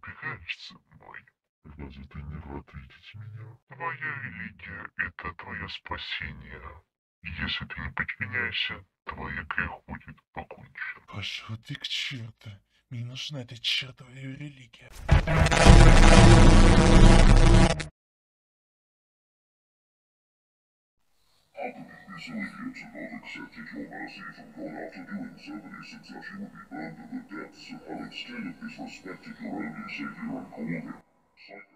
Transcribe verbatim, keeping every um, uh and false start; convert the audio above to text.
избегаешь со мной? Разве ты не рад видеть меня? Твоя религия — это твое спасение. И если ты не подчиняешься, твой грех будет покончен. Пошел ты к черту. Мне нужна эта чертова религия. How could it be so idiot to not accepted your mercy from God after doing so many sins that you would be burned to the depths of hell instead of disrespected your only savior and called him Psycho?